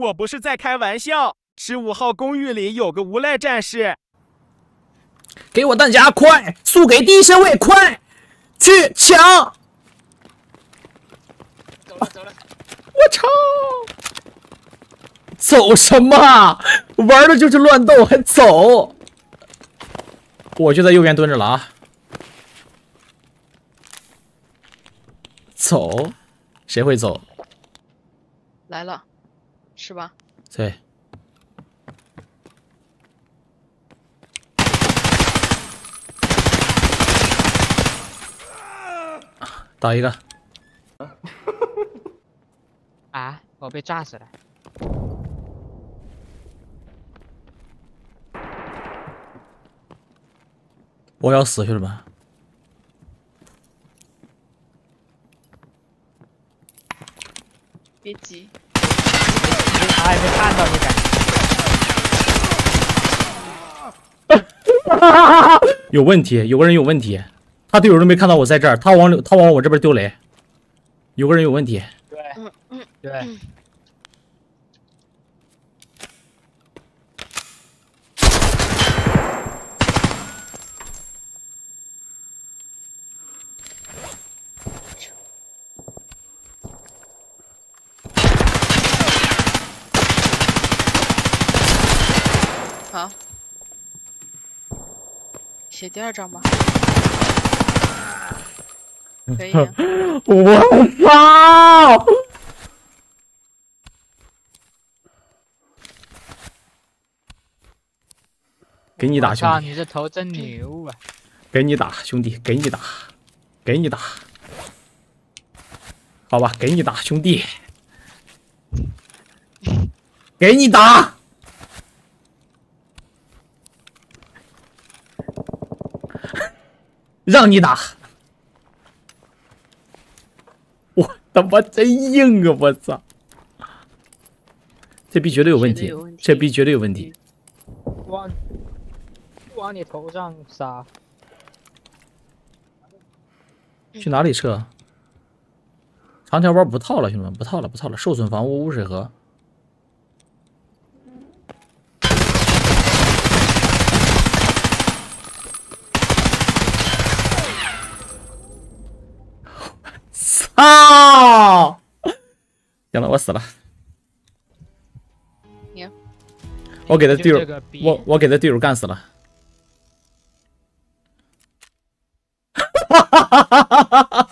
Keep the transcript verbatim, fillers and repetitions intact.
我不是在开玩笑。十五号公寓里有个无赖战士。 给我弹夹，快！速给第一身位，快！去抢！ 走了走了。 我操！走什么啊？玩的就是乱斗，还走？我就在右边蹲着了啊！走？谁会走？ 来了，是吧？ 对。打一个。 啊！我被炸死了。 我要死，兄弟们！ 别急， 他还没看到你敢？ 有问题，有个人有问题，他队友都没看到我在这儿，他往他往我这边丢雷，有个人有问题。 对， 嗯嗯， 对。 嗯好，写第二章吧。可以、啊。 我操！给你打，兄弟！ 你这头真牛啊！ 给你打，兄弟，给你打，给你打。好吧，给你打，兄弟，给你打。让你打，我他妈真硬啊！我操，这逼绝对有问题，这逼绝对有问题。 往往你头上撒。 去哪里撤？长条包不套了，兄弟们，不套了，不套了。受损房屋污水河。操！行了，我死了。我给他队友，我我给他队友干死了。哈哈哈哈哈哈！